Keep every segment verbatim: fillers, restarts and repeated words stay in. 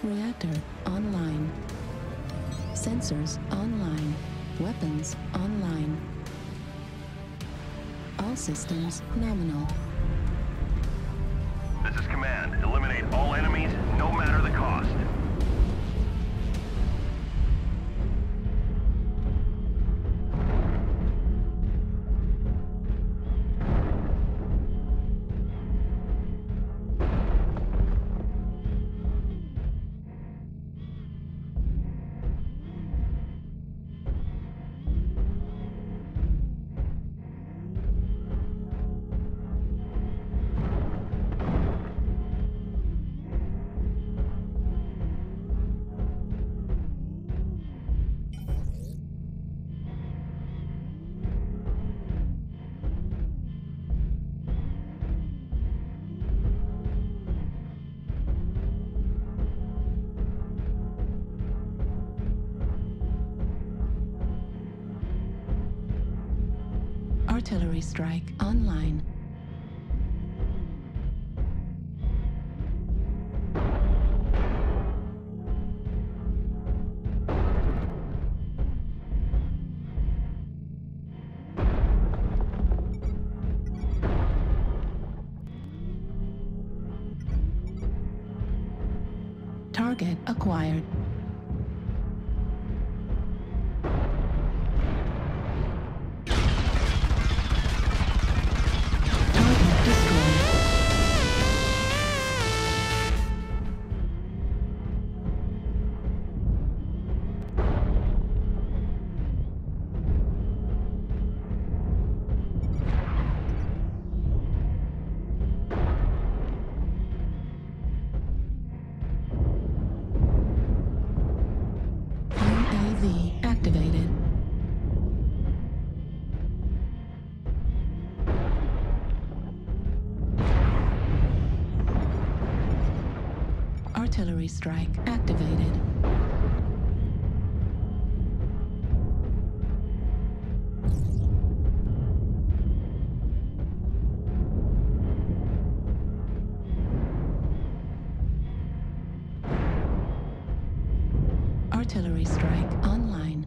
Reactor online. Sensors online. Weapons online. All systems nominal. This is Command. Eliminate all enemies, no matter the cost. Artillery strike online. Target acquired. Activated. Artillery strike activated. Artillery strike online.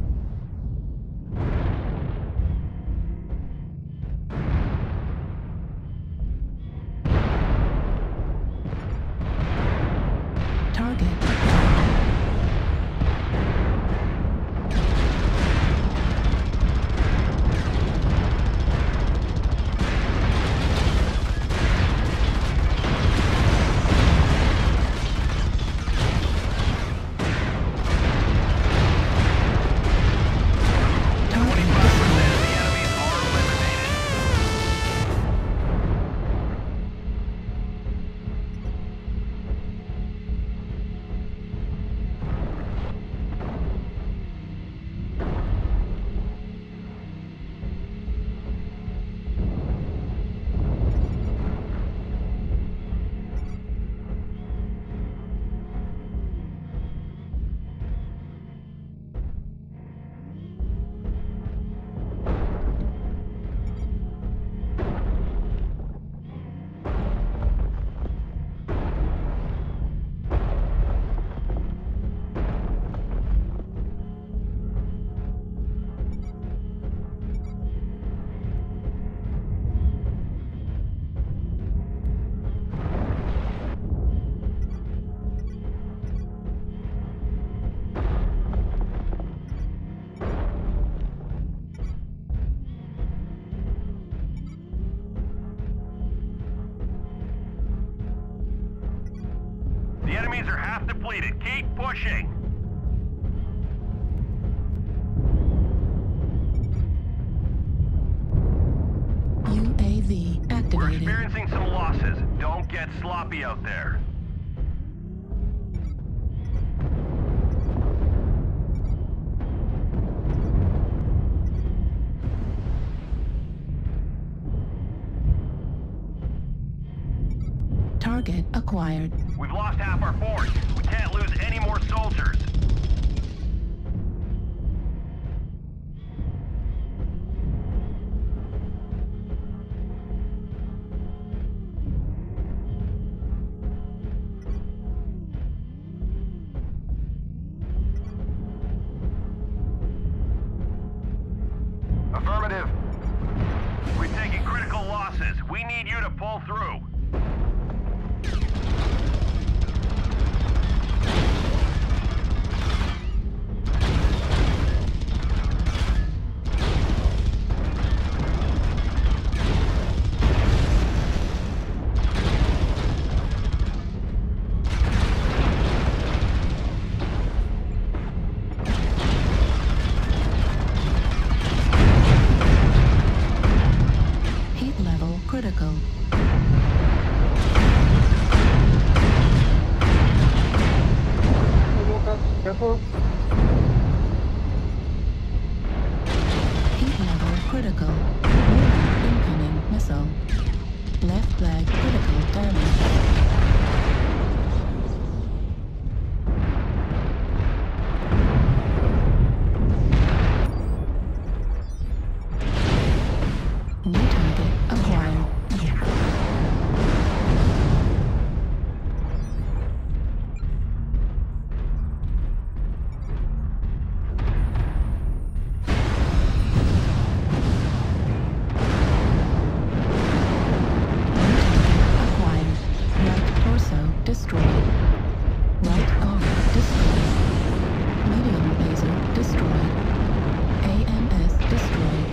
Target. The enemies are half depleted. Keep pushing. U A V activated. We're experiencing some losses. Don't get sloppy out there. Target acquired. We've lost half our force. We can't lose any more soldiers. fall through. Heat level critical. Locust, careful. Heat level critical. Incoming missile. Left leg critical damage. New target acquired. Acquired. Right torso destroyed. Right arm destroyed. Medium laser destroyed. A M S destroyed.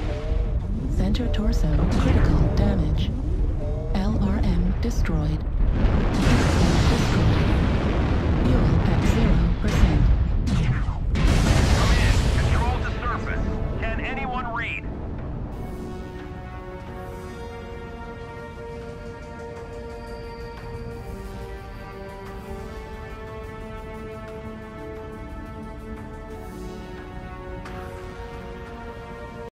Center torso critical damage. L R M destroyed.